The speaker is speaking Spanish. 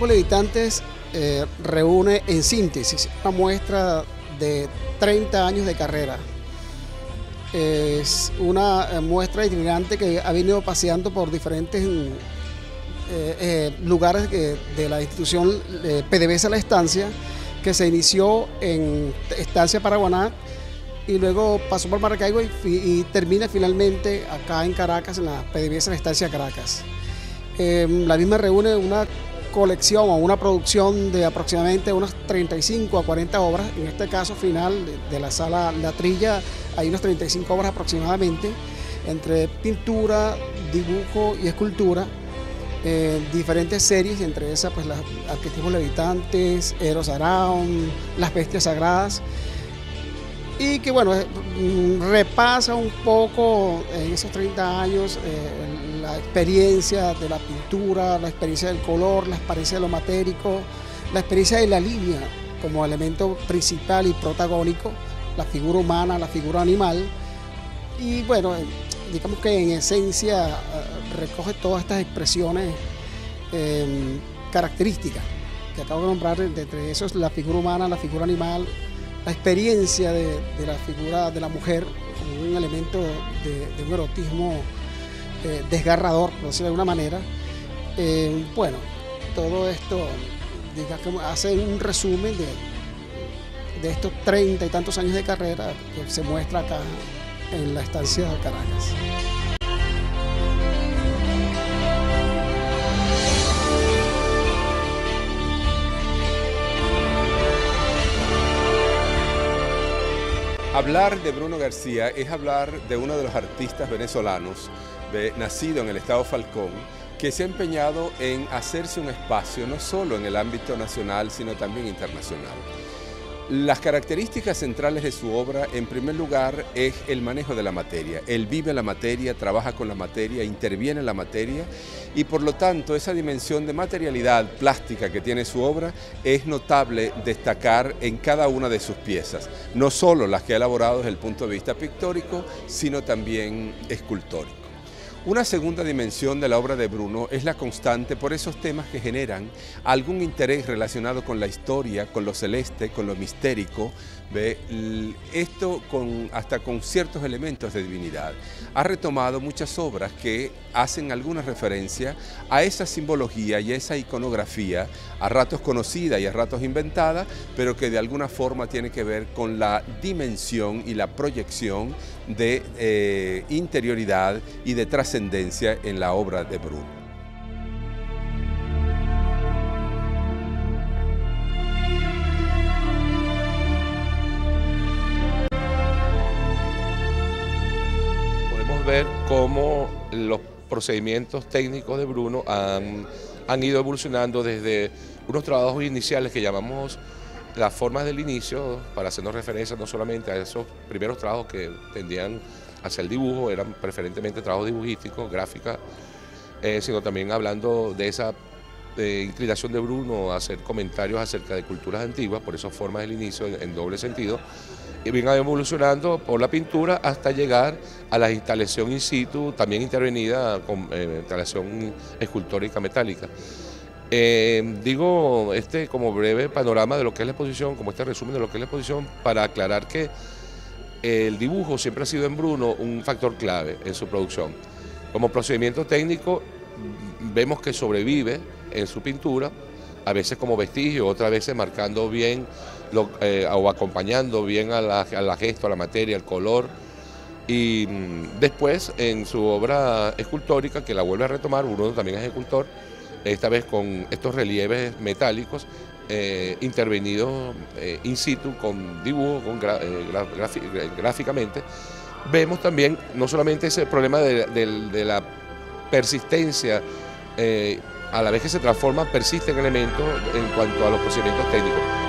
Levitantes reúne en síntesis una muestra de 30 años de carrera. Es una muestra itinerante que ha venido paseando por diferentes lugares de la institución PDVSA La Estancia, que se inició en Estancia Paraguaná y luego pasó por Maracaibo y termina finalmente acá en Caracas, en la PDVSA La Estancia Caracas. La misma reúne una colección o una producción de aproximadamente unas 35 a 40 obras. En este caso final de la sala La Trilla hay unas 35 obras aproximadamente, entre pintura, dibujo y escultura, diferentes series, entre esas pues los arquetipos levitantes, Eros Araón, las bestias sagradas, y que bueno, repasa un poco en esos 30 años la experiencia de la pintura, la experiencia del color, la experiencia de lo matérico, la experiencia de la línea como elemento principal y protagónico, la figura humana, la figura animal, y bueno, digamos que en esencia recoge todas estas expresiones características que acabo de nombrar, entre esos la figura humana, la figura animal, la experiencia de la figura de la mujer como un elemento de un erotismo desgarrador, por decirlo de alguna manera. Bueno, todo esto digamos, hace un resumen de estos 30 y tantos años de carrera que se muestra acá en la Estancia de Caracas. Hablar de Bruno García es hablar de uno de los artistas venezolanos, nacido en el estado Falcón, que se ha empeñado en hacerse un espacio no solo en el ámbito nacional, sino también internacional. Las características centrales de su obra, en primer lugar, es el manejo de la materia. Él vive la materia, trabaja con la materia, interviene en la materia y por lo tanto esa dimensión de materialidad plástica que tiene su obra es notable destacar en cada una de sus piezas. No solo las que ha elaborado desde el punto de vista pictórico, sino también escultórico. Una segunda dimensión de la obra de Bruno es la constante por esos temas que generan algún interés relacionado con la historia, con lo celeste, con lo mistérico, esto hasta con ciertos elementos de divinidad. Ha retomado muchas obras que hacen alguna referencia a esa simbología y a esa iconografía, a ratos conocida y a ratos inventada, pero que de alguna forma tiene que ver con la dimensión y la proyección de interioridad y de trascendencia en la obra de Bruno. Podemos ver cómo los procedimientos técnicos de Bruno han ido evolucionando desde unos trabajos iniciales que llamamos las formas del inicio, para hacernos referencia no solamente a esos primeros trabajos que tendían hacia el dibujo, eran preferentemente trabajos dibujísticos, gráfica, sino también hablando de esa inclinación de Bruno a hacer comentarios acerca de culturas antiguas, por eso formas del inicio en doble sentido, y viene evolucionando por la pintura hasta llegar a la instalación in situ, también intervenida con instalación escultórica metálica. Digo como breve panorama de lo que es la exposición, como este resumen de lo que es la exposición, para aclarar que el dibujo siempre ha sido en Bruno un factor clave en su producción. Como procedimiento técnico vemos que sobrevive en su pintura, a veces como vestigio, otras veces marcando bien o acompañando bien a la gesto, a la materia, al color, y después en su obra escultórica, que la vuelve a retomar, Bruno también es escultor, esta vez con estos relieves metálicos intervenidos in situ con dibujo, gráficamente. Vemos también no solamente ese problema de la persistencia, a la vez que se transforma, persisten elementos en cuanto a los procedimientos técnicos.